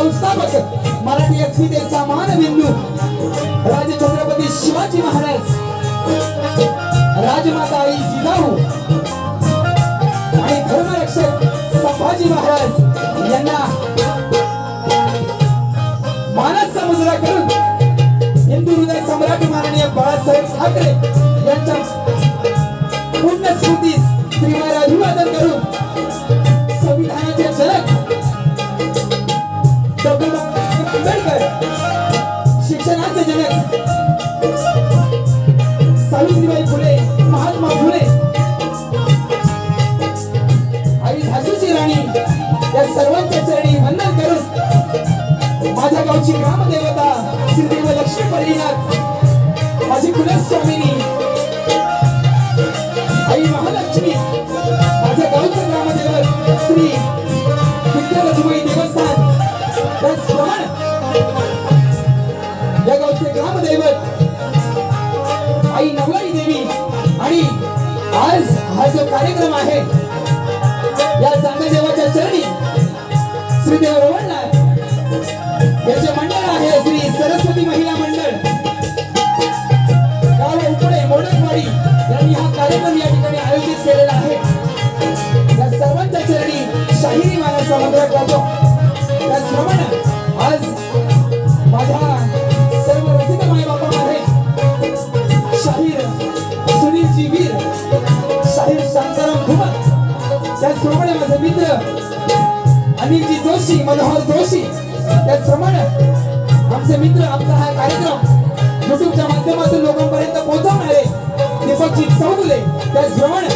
संस्थापक मराठी अस्मितेचा मानबिंदू राजे छत्रपती शिवाजी महाराज, राजमाता आई जिजाऊ आणि धर्मरक्षक संभाजी महाराज यांना मानाचा मुजरा करून हिंदू हृदय सम्राट माननीय बाळासाहेब ठाकरे यांच्या पुण्यस्मृतीस त्रिवार अभिवादन करून संविधानाचे जनक डॉक्टर आंबेडकर, शिक्षणाचे जनक सावित्रीबाई फुले, महात्मा फुले, आई झाशीची राणी या सर्वांच्या चरणी वंदन करून माझ्या गावची ग्रामदेवता श्रीदेव लक्ष्मी परिणात माझी कुलस्वामिनी आई महालक्ष्मी, माझ्या गावचं ग्रामदेवत श्री विठ्ठलरखुमाई देवस्थान त्याचप्रमाणे या गावचे ग्रामदैवत आई नवलाई देवी आणि आज हा जो कार्यक्रम आहे या चांगदेवाच्या चरणी श्रीदेव रवळनाथ याचे मंडळ आहे श्री सरस्वती महिला मंडळ गाव उपळे मोडकवाडी यांनी हा कार्यक्रम या ठिकाणी आयोजित केलेला आहे। या सर्वांच्या चरणी शाहिरी मानाचा मुजरा करतो। त्याचप्रमाणे आज माझ्या सर्व रसिक माय बापामध्ये शाहीर सुनीलजी वीर, शाहीर शांताराम घुमत, त्याचप्रमाणे माझे मित्र अनिलजी जोशी, मनोहर जोशी, त्याचप्रमाणे आमचे मित्र आमचा हा कार्यक्रम युट्यूबच्या माध्यमातून लोकांपर्यंत पोहोचवणारे दीपकजी चौगुले, त्याचप्रमाणे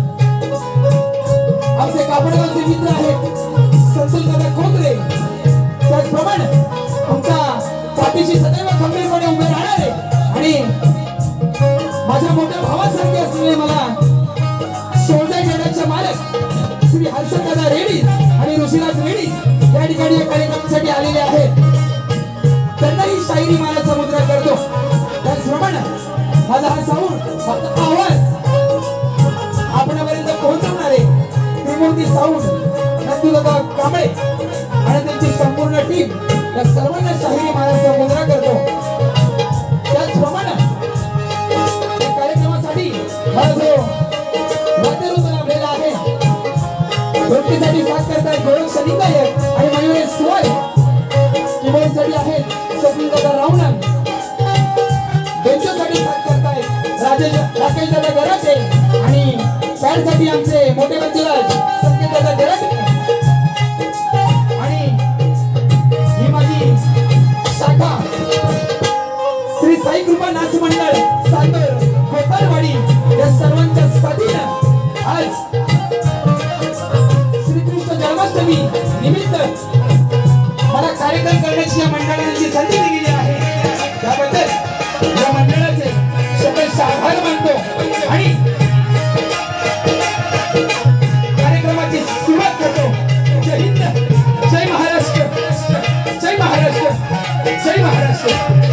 आमचे कापडगावचे मित्र आहेत संतोष दादा खोकरे, त्याचप्रमाणे आमच्या पाठीशी सदैव खंबीरपणे उभे राहणारे आणि माझ्या मोठ्या भावासारखे असलेले मला सोळजा खेळाचे मालक श्री हर्षद दादा रेड्डी आणि ऋषिराज रेड्डी या ठिकाणी या कार्यक्रमासाठी आलेले आहेत। त्यांनाही शाहिरी मानाचा मुजरा करतो। त्याचप्रमाणे माझा हा साऊंड फक्त आवाज आपणापर्यंत पोहोचवणारे त्रिमूर्ती साऊंड नंदुदादा कांबळे आणि त्यांची संपूर्ण टीम या सर्वांना शाहिरी मानाचा मुजरा करतो। त्याचप्रमाणे या कार्यक्रमासाठी मला जो वाद्यवृंद लाभलेला आहे भक्तीसाठी साथ करतायत गोरख शनिकायक आणि मयुरेश सुवाल, कीबोर्डसाठी आहेत स्वप्नील दादा रावणन, बेंचोसाठी साथ करतायत राकेश दादा गराटे आणि पॅडसाठी आमचे मोठे बंधुराज संकेत दादा गराटे आणि ही माझी शाखा श्री साई कृपा नाच मंडळ सागर गोपालवाडी या सर्वांच्या साथीनं आज श्रीकृष्ण जन्माष्टमी निमित्त मला कार्यक्रम करण्याची या मंडळाने जी संधी दिली आहे त्याबद्दल या मंडळाचे शतश आभार मानतो आणि कार्यक्रमाची सुरुवात करतो। जय हिंद, जय महाराष्ट्र, जय महाराष्ट्र, जय महाराष्ट्र।